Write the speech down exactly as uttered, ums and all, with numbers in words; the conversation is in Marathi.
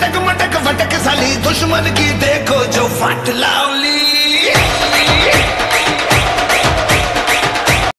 चटक मटक फटक साली दुश्मन की देखो जो फट लाउली।